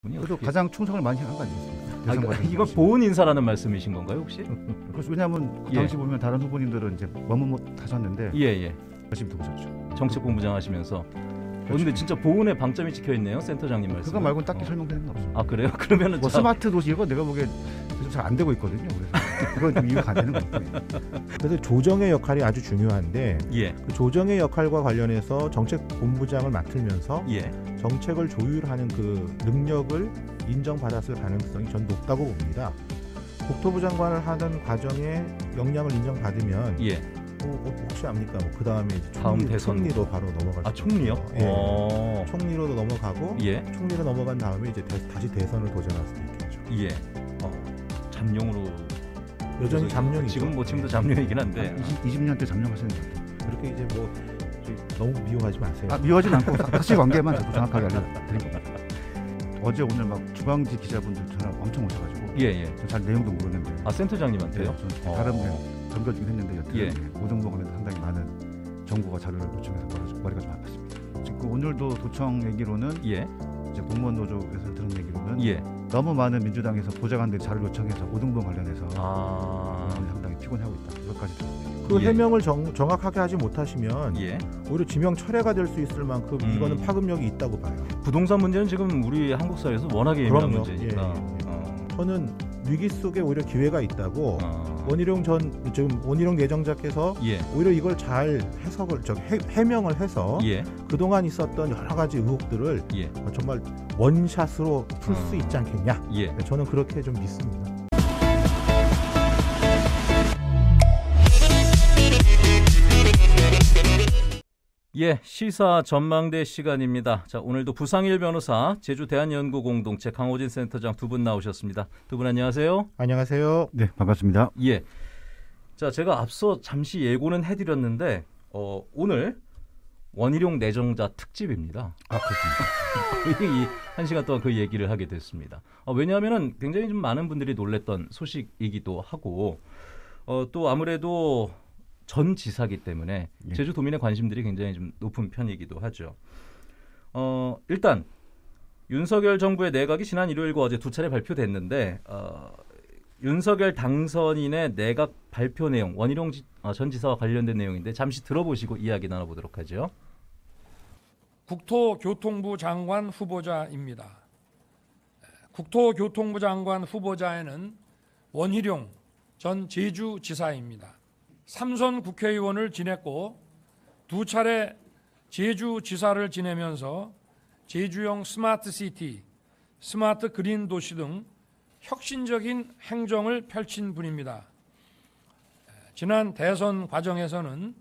그래도 가장 충성을 많이 한 거 아니겠습니까? 그러니까 이걸 보은 인사라는 말씀이신 건가요 혹시? 그래서 왜냐하면 그 당시 보면 다른 후보님들은 이제 머뭇 하셨는데 예예. 열심히 도우셨죠. 정책본부장 하시면서. 근데 진짜 보훈에 방점이 찍혀 있네요, 센터장님 말씀. 그거 말고는 딱히 설명되는 건 없어요. 아 그래요? 그러면은 뭐 스마트 도시 이거 내가 보기에 잘 안 되고 있거든요. 그래서 그건 좀 이해가 안 되는 것 같아요. 그래서 조정의 역할이 아주 중요한데 예. 그 조정의 역할과 관련해서 정책본부장을 맡으면서 예. 정책을 조율하는 그 능력을 인정받았을 가능성이 전 높다고 봅니다. 국토부 장관을 하는 과정에 역량을 인정받으면 예. 혹시 압니까? 그 다음에 다음 대선 총리로 바로 넘어갈 수 총리요? 예. 총리로도 넘어가고 예. 총리로 넘어간 다음에 이제 다시 대선을 도전할 수도 있겠죠. 예. 잠룡으로 여전히 잠룡이죠. 지금도 잠룡이긴 한데 20년 때 잠룡하시는 것 같아요. 그렇게 이제 뭐 너무 미워하지 마세요. 미워하진 않고 사실관계만 자꾸 정확하게 알려드린 겁니다. 어제 오늘 막 주방지 기자분들 전화 엄청 오셔가지고 예예. 잘 내용도 모르겠는데 센터장님한테요? 네, 다른 전겨주긴 했는데 여튼 오등보 관련해서 상당히 많은 정부가 자료를 요청해서 머리가 좀 아팠습니다. 지금 오늘도 도청 얘기로는 이제 공무원 노조에서 들은 얘기로는 너무 많은 민주당에서 보좌관들이 자료를 요청해서 오등보 관련해서 상당히 피곤해하고 있다. 이것까지 들었습니다. 그 해명을 정확하게 하지 못하시면 오히려 지명 철회가 될 수 있을 만큼 이거는 파급력이 있다고 봐요. 부동산 문제는 지금 우리 한국 사회에서 워낙에 예민한 문제니까. 저는 위기 속에 오히려 기회가 있다고 원희룡 예정자께서 오히려 이걸 잘 해명을 해서 그동안 있었던 여러 가지 의혹들을 정말 원샷으로 풀 수 있지 않겠냐. 저는 그렇게 좀 믿습니다. 시사 전망대 시간입니다. 자, 오늘도 부상일 변호사, 제주 대한연구 공동체 강호진 센터장 두 분 나오셨습니다. 두 분 안녕하세요. 안녕하세요. 네, 반갑습니다. 자, 제가 앞서 잠시 예고는 해드렸는데 오늘 원희룡 내정자 특집입니다. 그렇습니다. 한 시간 동안 그 얘기를 하게 됐습니다. 왜냐하면은 굉장히 좀 많은 분들이 놀랬던 소식이기도 하고 또 아무래도 전 지사기 때문에 제주도민의 관심들이 굉장히 좀 높은 편이기도 하죠. 일단 윤석열 정부의 내각이 지난 일요일과 어제 두 차례 발표됐는데 윤석열 당선인의 내각 발표 내용, 원희룡 전 지사와 관련된 내용인데 잠시 들어보시고 이야기 나눠보도록 하죠. 국토교통부 장관 후보자입니다. 국토교통부 장관 후보자에는 원희룡 전 제주지사입니다. 3선 국회의원을 지냈고 두 차례 제주지사를 지내면서 제주형 스마트시티, 스마트 그린 도시 등 혁신적인 행정을 펼친 분입니다. 지난 대선 과정에서는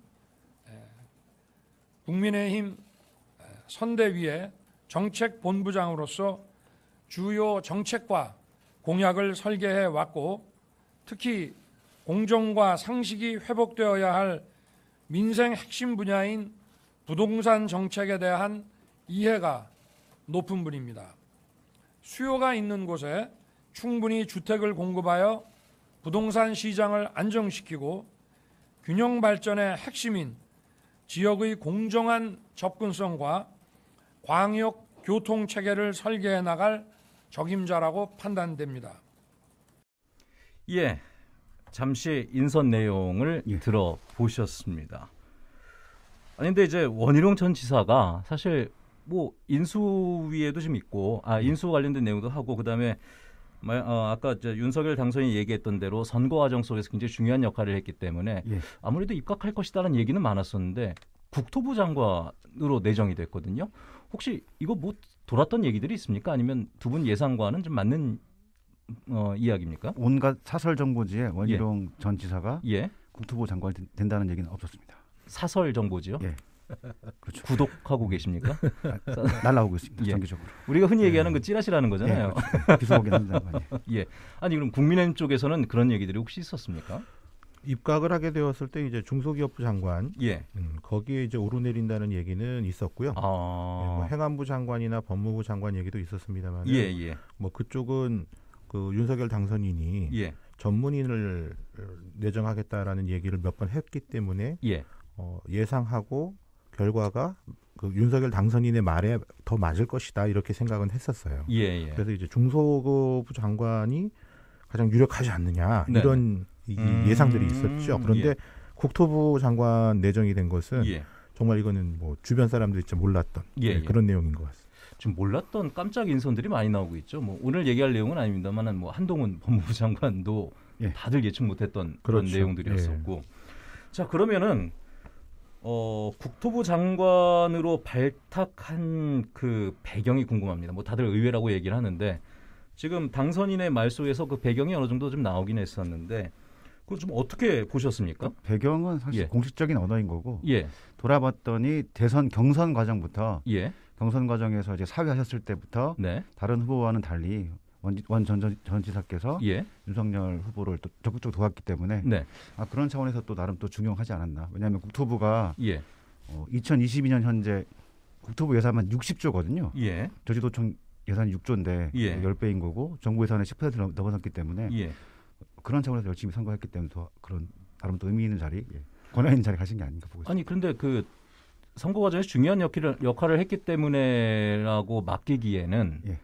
국민의힘 선대위의 정책본부장으로서 주요 정책과 공약을 설계해 왔고 특히 공정과 상식이 회복되어야 할 민생 핵심 분야인 부동산 정책에 대한 이해가 높은 분입니다. 수요가 있는 곳에 충분히 주택을 공급하여 부동산 시장을 안정시키고 균형 발전의 핵심인 지역의 공정한 접근성과 광역 교통 체계를 설계해 나갈 적임자라고 판단됩니다. 잠시 인선 내용을 들어보셨습니다. 근데 이제 원희룡 전 지사가 사실 뭐 인수위에도 좀 있고, 인수 관련된 내용도 하고, 그다음에 아까 이제 윤석열 당선인이 얘기했던 대로 선거 과정 속에서 굉장히 중요한 역할을 했기 때문에 아무래도 입각할 것이다라는 얘기는 많았었는데 국토부 장관으로 내정이 됐거든요. 혹시 이거 뭐 돌았던 얘기들이 있습니까? 아니면 두 분 예상과는 좀 맞는 이야기입니까? 온갖 사설 정보지에 원희룡 전 지사가 국토부 장관이 된다는 얘기는 없었습니다. 사설 정보지요? 그렇죠. 구독하고 계십니까? 날라오고 있습니다. 정기적으로. 우리가 흔히 얘기하는 그 찌라시라는 거잖아요. 그렇죠. 비서보긴 한다. 아니 그럼 국민의힘 쪽에서는 그런 얘기들이 혹시 있었습니까? 입각을 하게 되었을 때 이제 중소기업부 장관, 거기에 이제 오르내린다는 얘기는 있었고요. 뭐 행안부 장관이나 법무부 장관 얘기도 있었습니다만, 뭐 그쪽은 그 윤석열 당선인이 전문인을 내정하겠다라는 얘기를 몇 번 했기 때문에 예상하고 결과가 그 윤석열 당선인의 말에 더 맞을 것이다 이렇게 생각은 했었어요. 예. 그래서 이제 중소부 장관이 가장 유력하지 않느냐 네네. 이런 예상들이 있었죠. 그런데 예. 국토부 장관 내정이 된 것은 예. 정말 이거는 뭐 주변 사람들이 좀 몰랐던 예. 그런 내용인 것 같습니다. 지금 몰랐던 깜짝 인선들이 많이 나오고 있죠. 뭐 오늘 얘기할 내용은 아닙니다만은 뭐 한동훈 법무부 장관도 예. 다들 예측 못했던 그렇죠. 그런 내용들이었었고. 자, 그러면은 국토부 장관으로 발탁한 그 배경이 궁금합니다. 뭐 다들 의외라고 얘기를 하는데 지금 당선인의 말 속에서 그 배경이 어느 정도 좀 나오긴 했었는데 그걸 좀 어떻게 보셨습니까? 배경은 사실 예. 공식적인 언어인 거고 예. 돌아봤더니 대선 경선 과정부터 예. 경선 과정에서 이제 사회하셨을 때부터 네. 다른 후보와는 달리 원 전 지사께서 예. 윤석열 후보를 또 적극적으로 도왔기 때문에 네. 그런 차원에서 또 나름 또 중용하지 않았나. 왜냐하면 국토부가 예. 2022년 현재 국토부 예산만 60조거든요. 예. 저지도청 예산이 6조인데 예. 10배인 거고 정부 예산의 10% 넘어섰기 때문에 예. 그런 차원에서 열심히 선거했기 때문에 더 그런 나름 또 의미 있는 자리, 권한 있는 자리 가신 게 아닌가 보고 있습니다. 아니 그런데 그 선거 과정에서 중요한 역할을 했기 때문에라고 맡기기에는 예.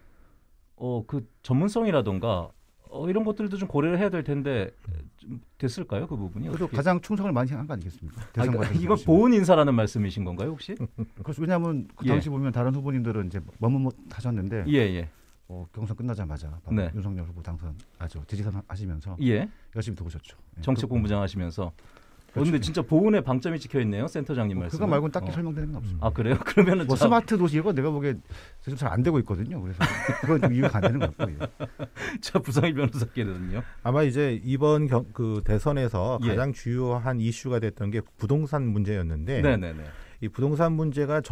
그 전문성이라던가 이런 것들도 좀 고려를 해야 될 텐데 좀 됐을까요 그 부분이? 그래도 어떻게? 가장 충성을 많이 한 거 아니겠습니까? 대선 그러니까 과정에서 이건 보시면. 보훈 인사라는 말씀이신 건가요 혹시? 그렇죠. 왜냐하면 그 예. 당시 보면 다른 후보님들은 이제 머뭇 하셨는데 예. 경선 끝나자마자 바로 네. 윤석열 후보 지지선 하시면서 예. 열심히 도우셨죠. 예. 정책본부장 하시면서. 그렇죠. 근데 진짜 보훈의 방점이 찍혀 있네요 센터장님 말씀. 그거 말고는 딱히 설명되는 건 없습니다. 아 그래요? 그러면은 뭐 스마트 도시 이거 내가 보기에 좀 잘 안 되고 있거든요. 그래서 그건 좀 이유가 안 되는 것 같고요. 자 부상일 변호사께는요. 아마 이제 이번 그 대선에서 예. 가장 주요한 이슈가 됐던 게 부동산 문제였는데 네네네. 이 부동산 문제가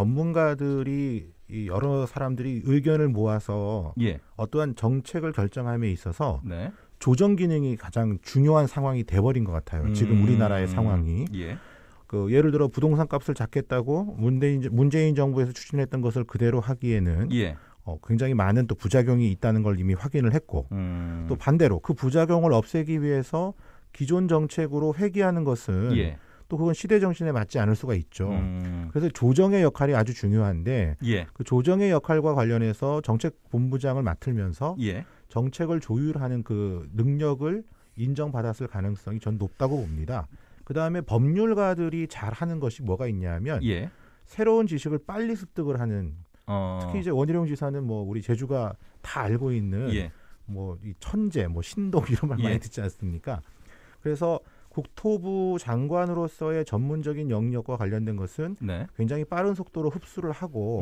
전문가들이 이 여러 사람들이 의견을 모아서 예. 어떠한 정책을 결정함에 있어서 네. 조정 기능이 가장 중요한 상황이 돼버린 것 같아요. 지금 우리나라의 상황이. 예. 그 예를 들어 부동산 값을 잡겠다고 문재인 정부에서 추진했던 것을 그대로 하기에는 예. 굉장히 많은 또 부작용이 있다는 걸 이미 확인을 했고 또 반대로 그 부작용을 없애기 위해서 기존 정책으로 회귀하는 것은 예. 또 그건 시대 정신에 맞지 않을 수가 있죠. 그래서 조정의 역할이 아주 중요한데 예. 그 조정의 역할과 관련해서 정책본부장을 맡으면서 예. 정책을 조율하는 그 능력을 인정받았을 가능성이 전 높다고 봅니다. 그다음에 법률가들이 잘하는 것이 뭐가 있냐면 예. 새로운 지식을 빨리 습득을 하는 특히 이제 원희룡 지사는 뭐 우리 제주가 다 알고 있는 예. 뭐 이 천재, 뭐 신동 이런 말 예. 많이 듣지 않습니까? 그래서 국토부 장관으로서의 전문적인 영역과 관련된 것은 네. 굉장히 빠른 속도로 흡수를 하고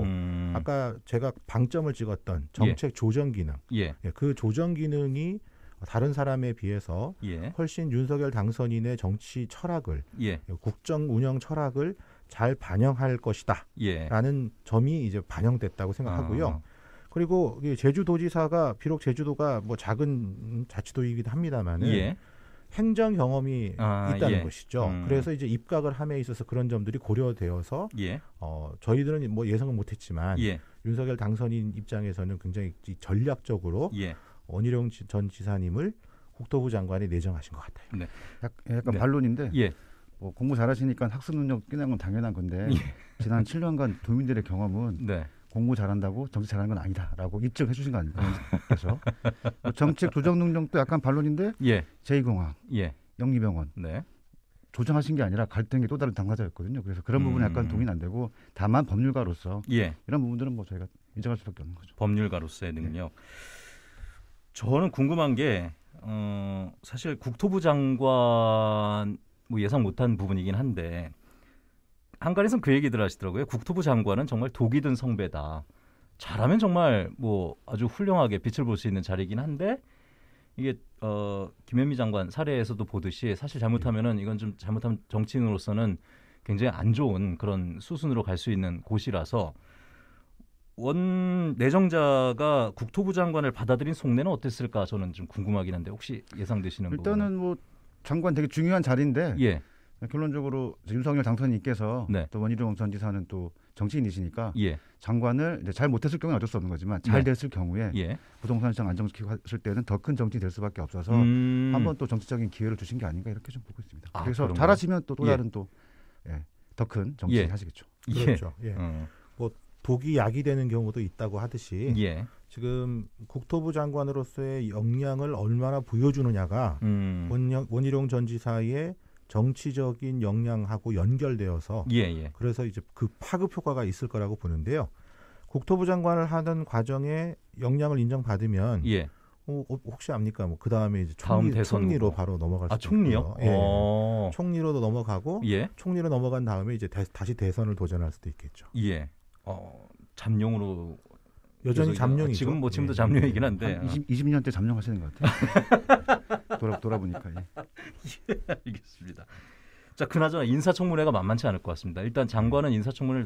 아까 제가 방점을 찍었던 정책 조정 기능, 예. 그 조정 기능이 다른 사람에 비해서 예. 훨씬 윤석열 당선인의 정치 철학을, 예. 국정 운영 철학을 잘 반영할 것이다. 예. 라는 점이 이제 반영됐다고 생각하고요. 그리고 제주도지사가 비록 제주도가 뭐 작은 자치도이기도 합니다만은 예. 행정 경험이 있다는 예. 것이죠. 그래서 이제 입각을 함에 있어서 그런 점들이 고려되어서 예. 저희들은 뭐 예상은 못했지만 예. 윤석열 당선인 입장에서는 굉장히 전략적으로 예. 원희룡 전 지사님을 국토부 장관에 내정하신 것 같아요. 네. 약간 네. 반론인데 예. 뭐 공부 잘하시니까 학습 능력 뛰는 건 당연한 건데 지난 7년간 도민들의 경험은 네. 공부 잘한다고 정치 잘하는 건 아니다라고 입증해 주신 거 아닙니까? 그래서 뭐 정책 조정 능력도 약간 반론인데 예. 제2공항, 예. 영리병원 네. 조정하신 게 아니라 갈등의 또 다른 당사자였거든요. 그래서 그런 부분은 약간 동의는 안 되고 다만 법률가로서 예. 이런 부분들은 뭐 저희가 인정할 수밖에 없는 거죠. 법률가로서의 능력. 저는 궁금한 게 사실 국토부 장관 뭐 예상 못한 부분이긴 한데 한간에서는 그 얘기들 하시더라고요. 국토부 장관은 정말 독이 든 성배다. 잘하면 정말 뭐 아주 훌륭하게 빛을 볼 수 있는 자리이긴 한데 이게 김현미 장관 사례에서도 보듯이 사실 잘못하면은 이건 좀 잘못하면 정치인으로서는 굉장히 안 좋은 그런 수순으로 갈 수 있는 곳이라서 원 내정자가 국토부 장관을 받아들인 속내는 어땠을까 저는 좀 궁금하긴 한데 혹시 예상되시는 부분? 일단은 뭐 장관 되게 중요한 자리인데 예. 결론적으로 윤석열 당선인께서 네. 또 원희룡 전 지사는 또 정치인이시니까 예. 장관을 이제 잘 못했을 경우는 어쩔 수 없는 거지만 잘 네. 됐을 경우에 예. 부동산 시장 안정시키고 했을 때는 더 큰 정치인이 될 수밖에 없어서 한번 또 정치적인 기회를 주신 게 아닌가 이렇게 좀 보고 있습니다. 그래서 그런가요? 잘하시면 또 예. 다른 또 더 큰 정치인 예. 하시겠죠. 그렇죠. 예. 독이 약이 되는 경우도 있다고 하듯이 예. 지금 국토부 장관으로서의 역량을 얼마나 보여주느냐가 원희룡 전 지사의 정치적인 역량하고 연결되어서 그래서 이제 그 파급 효과가 있을 거라고 보는데요. 국토부 장관을 하는 과정에 역량을 인정받으면 혹시 압니까? 뭐 그 다음에 이제 총리로 바로 넘어갈 수도 총리요? 있고요. 총리로도 넘어가고 총리로 넘어간 다음에 이제 다시 대선을 도전할 수도 있겠죠. 잠룡으로 여전히 잠룡이죠. 지금도 잠룡이긴 한데 20년 때 잠룡하시는 것 같아요. 돌아보니까. 알겠습니다. 자, 그나저나 인사청문회가 만만치 않을 것 같습니다. 일단 장관은 인사청문회를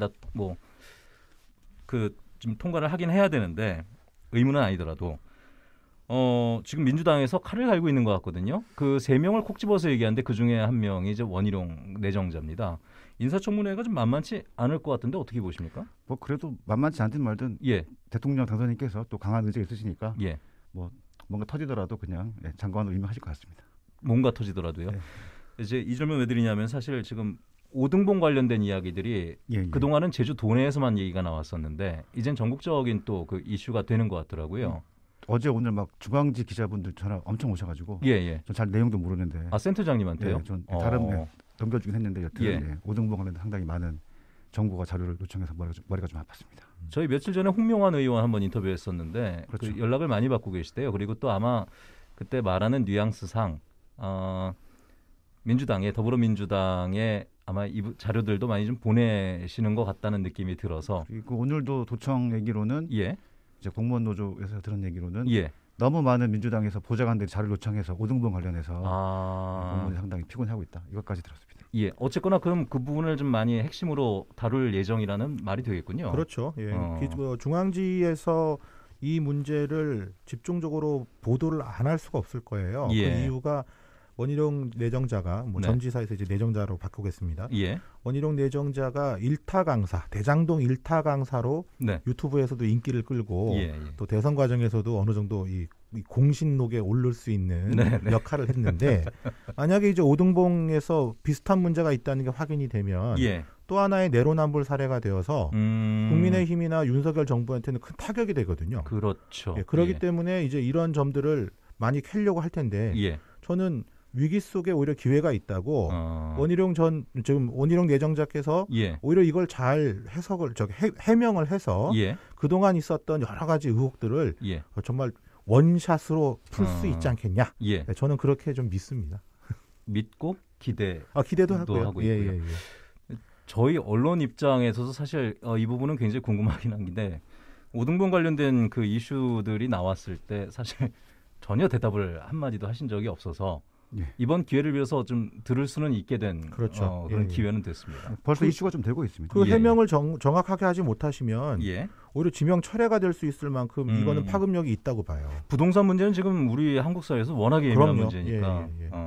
좀 통과를 하긴 해야 되는데 의무는 아니더라도 지금 민주당에서 칼을 갈고 있는 것 같거든요. 그 3명을 콕 집어서 얘기하는데 그 중에 한 명이 이제 원희룡 내정자입니다. 인사청문회가 좀 만만치 않을 것 같은데 어떻게 보십니까? 뭐 그래도 만만치 않든 말든 대통령 당선인께서 또 강한 의지가 있으시니까 뭐 뭔가 터지더라도 그냥 장관으로 임명하실 것 같습니다. 뭔가 터지더라도요. 이제 이 질문 왜 드리냐면 사실 지금 오등봉 관련된 이야기들이 그동안은 제주 도내에서만 얘기가 나왔었는데 이젠 전국적인 또 그 이슈가 되는 것 같더라고요. 어제 오늘 막 중앙지 기자분들 전화 엄청 오셔가지고 전 잘 내용도 모르는데 센터장님한테요? 전 다른 넘겨주긴 했는데 여튼 오등봉 관련된 상당히 많은 정보가 자료를 요청해서 머리가 좀 아팠습니다. 저희 며칠 전에 홍명환 의원 한번 인터뷰했었는데 그 연락을 많이 받고 계시대요. 그리고 또 아마 그때 말하는 뉘앙스상 더불어민주당에 아마 이 자료들도 많이 좀 보내시는 것 같다는 느낌이 들어서 그리고 오늘도 도청 얘기로는 이제 공무원 노조에서 들은 얘기로는 너무 많은 민주당에서 보좌관들이 자료를 요청해서 오등봉 관련해서 공무원이 상당히 피곤해하고 있다. 이것까지 들었습니다. 어쨌거나 그럼 그 부분을 좀 많이 핵심으로 다룰 예정이라는 말이 되겠군요. 그렇죠. 중앙지에서 이 문제를 집중적으로 보도를 안 할 수가 없을 거예요. 그 이유가 원희룡 내정자가 전 지사에서 이제 내정자로 바꾸겠습니다. 원희룡 내정자가 일타 강사, 대장동 일타 강사로 유튜브에서도 인기를 끌고 또 대선 과정에서도 어느 정도 이 공신록에 오를 수 있는 역할을 했는데 만약에 이제 오등봉에서 비슷한 문제가 있다는 게 확인이 되면 또 하나의 내로남불 사례가 되어서 국민의힘이나 윤석열 정부한테는 큰 타격이 되거든요. 그렇죠. 그렇기 때문에 이제 이런 점들을 많이 캐려고 할 텐데 저는 위기 속에 오히려 기회가 있다고 원희룡 내정자께서 오히려 이걸 잘 해명을 해서 그동안 있었던 여러 가지 의혹들을 정말 원샷으로 풀 수 있지 않겠냐. 저는 그렇게 좀 믿습니다. 믿고 기대도 하고요. 저희 언론 입장에서도 사실 이 부분은 굉장히 궁금하긴 한데 오등봉 관련된 그 이슈들이 나왔을 때 사실 전혀 대답을 한마디도 하신 적이 없어서 이번 기회를 위해서 좀 들을 수는 있게 된 그런 기회는 됐습니다. 벌써 이슈가 좀 되고 있습니다. 그 해명을 정확하게 하지 못하시면 오히려 지명 철회가 될 수 있을 만큼 이거는 파급력이 있다고 봐요. 부동산 문제는 지금 우리 한국 사회에서 워낙에 예민한 문제니까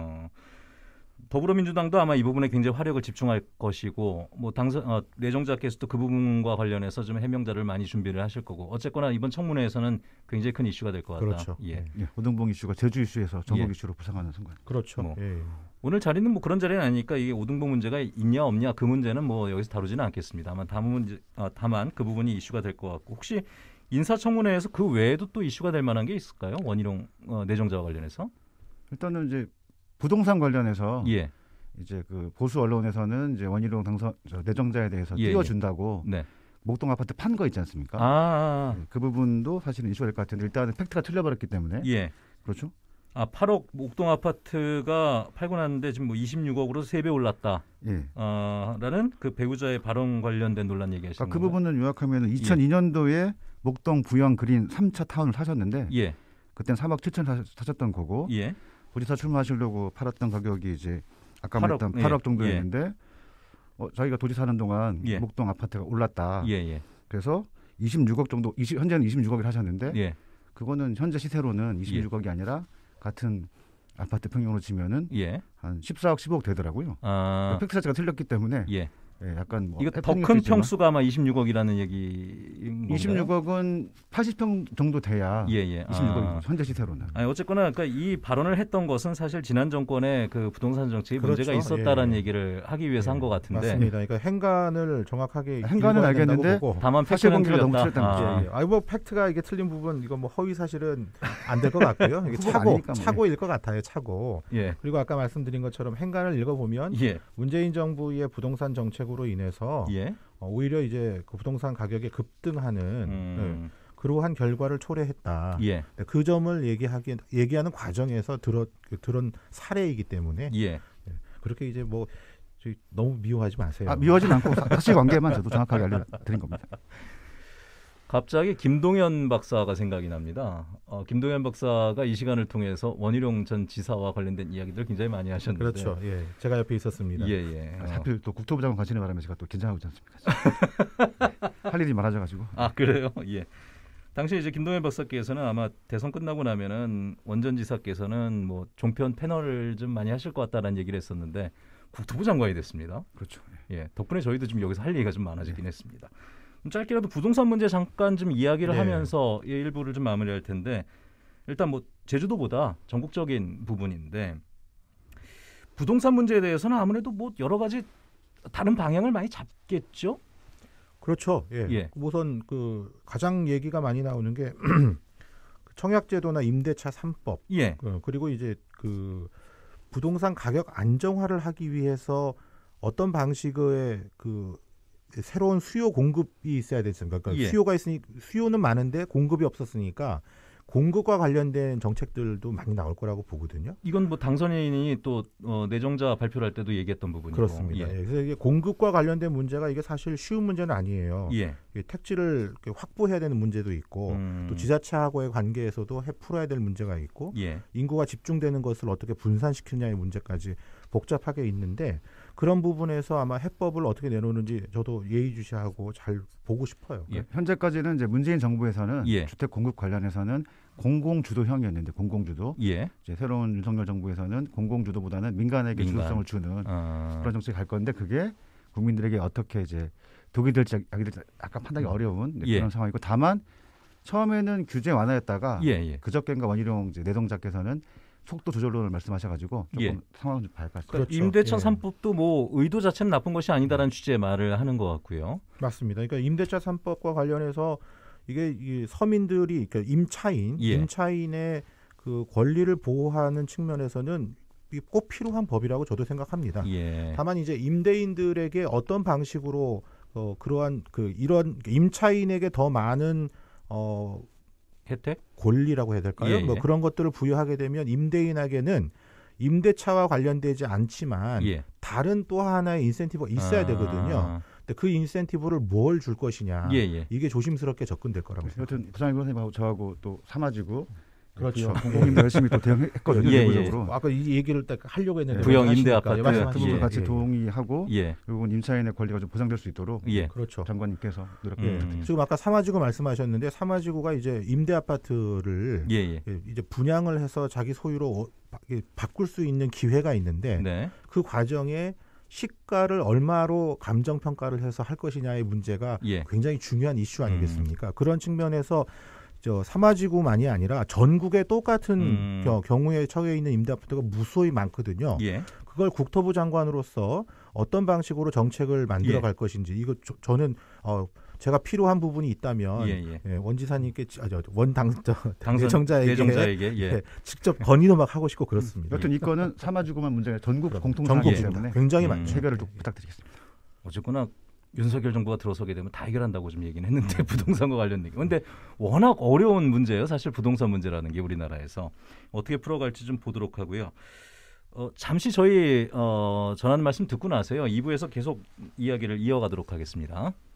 더불어민주당도 아마 이 부분에 굉장히 화력을 집중할 것이고 내정자께서도 그 부분과 관련해서 좀 해명자를 많이 준비를 하실 거고 어쨌거나 이번 청문회에서는 굉장히 큰 이슈가 될 것 같다. 그렇죠. 오등봉 이슈가 제주 이슈에서 전국 이슈로 부상하는 순간. 그렇죠. 오늘 자리는 그런 자리는 아니니까 이게 오등봉 문제가 있냐 없냐 그 문제는 여기서 다루지는 않겠습니다만 다만 그 부분이 이슈가 될 것 같고 혹시 인사청문회에서 그 외에도 또 이슈가 될 만한 게 있을까요? 원희룡 내정자와 관련해서? 일단은 이제 부동산 관련해서 이제 그 보수 언론에서는 이제 원희룡 내정자에 대해서 띄워준다고 목동 아파트 판 거 있지 않습니까? 그 부분도 사실은 이슈가 될 것 같은데 일단은 팩트가 틀려버렸기 때문에 그렇죠? 8억 목동 아파트가 팔고 났는데 지금 26억으로 3배 올랐다. 라는 그 배우자의 발언 관련된 논란 얘기하시는 그 부분은 요약하면 2002년도에 목동 부영 그린 3차 타운을 사셨는데 그때는 3억 7천 사셨던 거고 도지사 출마하시려고 팔았던 가격이 이제 아까 말했던 8억 정도였는데 자기가 도지사 하는 동안 목동 아파트가 올랐다. 그래서 26억 정도, 현재는 26억을 하셨는데 그거는 현재 시세로는 26억이 아니라 같은 아파트 평형으로 치면은 한 14억, 15억 되더라고요. 팩트 자체가 틀렸기 때문에 예, 약간 뭐 이거 더 큰 평수가 아마 26억이라는 얘기인 건가요? 26억은 80평 정도 돼야 26억이고 현재 시세로는. 아니, 어쨌거나 그러니까 이 발언을 했던 것은 사실 지난 정권의 그 부동산 정책에 그렇죠. 문제가 있었다라는 얘기를 하기 위해서 한 것 같은데. 맞습니다. 그러니까 행간을 정확하게 행간은 알겠는데 다만 팩트는 너무 틀렸다. 뭐 팩트가 이게 틀린 부분 이거 뭐 허위 사실은 안 될 것 같고요. 이게 차고일 것 같아요. 차고. 예. 그리고 아까 말씀드린 것처럼 행간을 읽어보면 문재인 정부의 부동산 정책으로 인해서 오히려 이제 그 부동산 가격이 급등하는 그러한 결과를 초래했다. 그 점을 얘기하는 과정에서 들은 사례이기 때문에 그렇게 이제 뭐 너무 미워하지 마세요. 미워하지 않고 사실관계만 저도 정확하게 알려드린 겁니다. 갑자기 김동연 박사가 생각이 납니다. 김동연 박사가 이 시간을 통해서 원희룡 전 지사와 관련된 이야기들 굉장히 많이 하셨는데. 그렇죠. 예, 제가 옆에 있었습니다. 하필 또 국토부 장관 가시는 바람에 제가 또 긴장하고 있지 않습니까? 할 일이 많아져가지고. 아 그래요? 예. 당시 이제 김동연 박사께서는 아마 대선 끝나고 나면은 원 전 지사께서는 뭐 종편 패널을 좀 많이 하실 것 같다라는 얘기를 했었는데 국토부 장관이 됐습니다. 그렇죠. 예. 덕분에 저희도 지금 여기서 할 얘기가 좀 많아지긴 했습니다. 짧게라도 부동산 문제 잠깐 좀 이야기를 하면서 일부를 좀 마무리할 텐데 일단 뭐 제주도보다 전국적인 부분인데 부동산 문제에 대해서는 아무래도 뭐 여러 가지 다른 방향을 많이 잡겠죠. 그렇죠. 우선 그 가장 얘기가 많이 나오는 게 청약제도나 임대차 3법. 그리고 이제 그 부동산 가격 안정화를 하기 위해서 어떤 방식의 그 새로운 수요 공급이 있어야 됐습니다. 그러니까 수요가 있으니 수요는 많은데 공급이 없었으니까 공급과 관련된 정책들도 많이 나올 거라고 보거든요. 이건 뭐 당선인이 또 내정자 발표를 할 때도 얘기했던 부분이고. 그렇습니다. 그래서 이게 공급과 관련된 문제가 이게 사실 쉬운 문제는 아니에요. 택지를 확보해야 되는 문제도 있고 또 지자체하고의 관계에서도 풀어야 될 문제가 있고 인구가 집중되는 것을 어떻게 분산시키느냐의 문제까지 복잡하게 있는데 그런 부분에서 아마 해법을 어떻게 내놓는지 저도 예의주시하고 잘 보고 싶어요. 현재까지는 이제 문재인 정부에서는 주택 공급 관련해서는 공공주도형이었는데 공공주도. 이제 새로운 윤석열 정부에서는 공공주도보다는 민간에게 주도성을 주는 그런 정책이 갈 건데 그게 국민들에게 어떻게 이제 독이 될지 약이 될지 약간 판단이 어려운 그런 상황이고 다만 처음에는 규제 완화였다가 그저께인가 원희룡 내정자께서는 속도 조절론을 말씀하셔가지고 조금 상황을 좀 봐야 할 것 같습니다. 그렇죠. 임대차 3법도 뭐 의도 자체는 나쁜 것이 아니다라는 취지의 말을 하는 것 같고요. 맞습니다. 그러니까 임대차 3법과 관련해서 이게 이 서민들이 그러니까 임차인의 그 권리를 보호하는 측면에서는 꼭 필요한 법이라고 저도 생각합니다. 다만 이제 임대인들에게 어떤 방식으로 그러한 이런 임차인에게 더 많은 혜택? 권리라고 해야 될까요? 뭐 그런 것들을 부여하게 되면 임대인에게는 임대차와 관련되지 않지만 다른 또 하나의 인센티브가 있어야 되거든요. 근데 그 인센티브를 뭘 줄 것이냐 이게 조심스럽게 접근될 거라고 생각합니다. 여튼 부장님 변호사님하고 저하고 또 사마지구 그렇죠. 공공임대 열심히 또 대응했거든요. 내부적으로. 아까 이 얘기를 딱 하려고 했는데 부영 임대 아파트 그 부분 같이 동의하고 그리고 임차인의 권리가 좀 보장될 수 있도록 그렇죠. 장관님께서 노력해 지금 아까 사마지구 말씀하셨는데 사마지구가 이제 임대 아파트를 이제 분양을 해서 자기 소유로 바꿀 수 있는 기회가 있는데 그 과정에 시가를 얼마로 감정 평가를 해서 할 것이냐의 문제가 굉장히 중요한 이슈 아니겠습니까? 그런 측면에서 사마지구만이 아니라 전국에 똑같은 경우에 처해 있는 임대 아파트가 무수히 많거든요. 그걸 국토부 장관으로서 어떤 방식으로 정책을 만들어 갈 것인지 이거 저는 제가 필요한 부분이 있다면 원 지사님께 내정자에게 직접 건의도 막 하고 싶고 그렇습니다. 여튼 이 건은 사마지구만 문제가 전국 공통사항이기 때문에 굉장히 많죠. 해결을 좀 부탁드리겠습니다. 어쨌거나 윤석열 정부가 들어서게 되면 다 해결한다고 좀 얘기는 했는데 부동산과 관련된 게. 그런데 워낙 어려운 문제예요. 사실 부동산 문제라는 게 우리나라에서. 어떻게 풀어갈지 좀 보도록 하고요. 잠시 저희 전하는 말씀 듣고 나서요. 2부에서 계속 이야기를 이어가도록 하겠습니다.